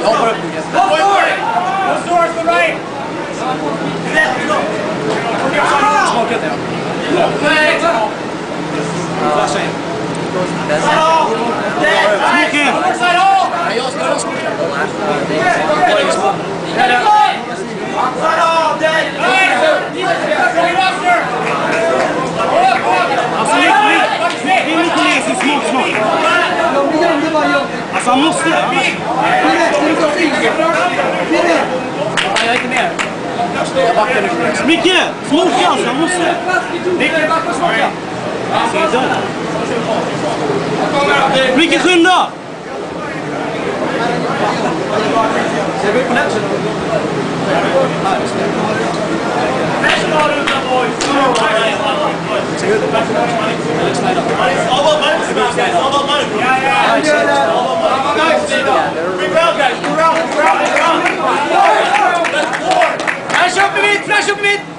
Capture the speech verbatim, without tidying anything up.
Hoppar upp. One source to the right. Smokat det. Flasha in. Side all. Dead. Smoke in. Side all. Jag ska göra smoka. Side all. Dead. Alltså, min min kollega är smart, smart. Alltså, han måste. Jag är inte med. Jag backar nu. Micke! Smoka alltså, han måste. Micke, backa och smoka. Micke, skynda! Ser vi på nätet? National utan boys. All about money, man. All about money. Yeah, yeah. Nice. Big round, guys. Big round. Big round. Big round. Flash up a bit. Flash up a bit.